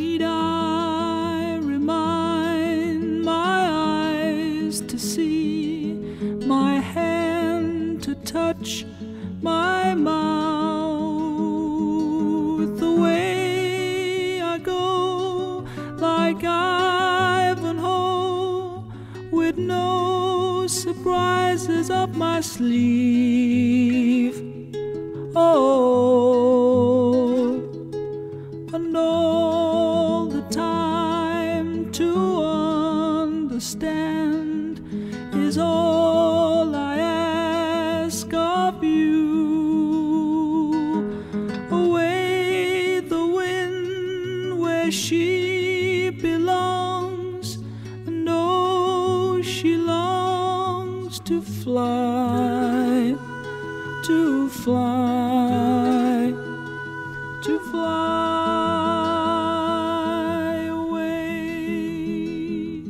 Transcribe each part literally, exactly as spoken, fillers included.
Need I remind my eyes to see, my hand to touch my mouth? Away I go like Ivanhoe, with no surprises up my sleeve. Oh, and all the time to understand is all I ask of you. Away the wind where she belongs, and oh, she longs to fly, to fly, to fly away.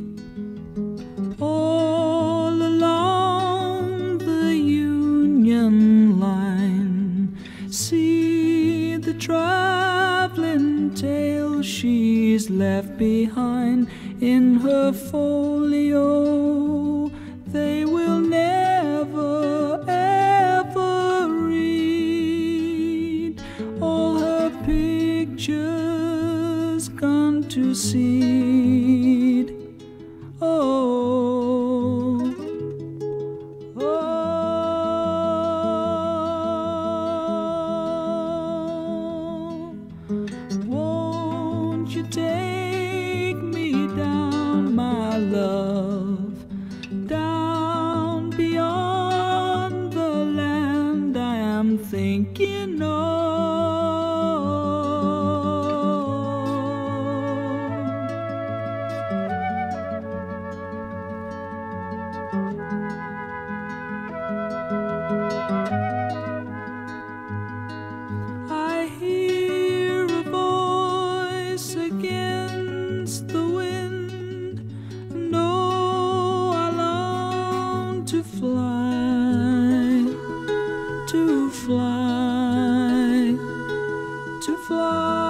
All along the Union line, see the traveling tale she's left behind in her folio. They will never ever read all her pictures gone to seed. Oh, oh, won't you take me down, my love, down beyond the land I am thinking of? I hear a voice against the wind, and oh, I long to fly, to fly, to fly.